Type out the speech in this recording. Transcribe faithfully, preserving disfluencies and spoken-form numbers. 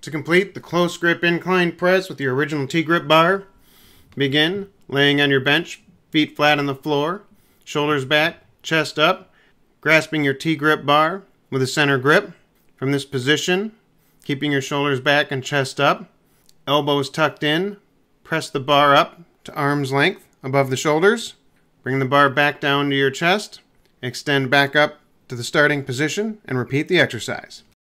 To complete the close grip incline press with your original TGrip bar, begin laying on your bench, feet flat on the floor, shoulders back, chest up, grasping your TGrip bar with a center grip. From this position, keeping your shoulders back and chest up, elbows tucked in, press the bar up to arm's length above the shoulders, bring the bar back down to your chest, extend back up to the starting position, and repeat the exercise.